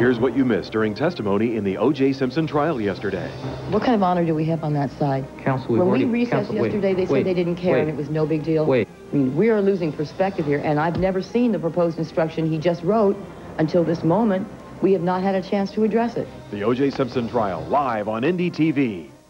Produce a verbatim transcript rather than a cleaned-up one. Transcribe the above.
Here's what you missed during testimony in the O J Simpson trial yesterday. What kind of honor do we have on that side? Counsel, we've when already... we recessed Counsel, yesterday, wait, they said wait, they didn't care wait, and it was no big deal. Wait. I mean, we are losing perspective here, and I've never seen the proposed instruction he just wrote until this moment. We have not had a chance to address it. The O J Simpson trial, live on N D T V.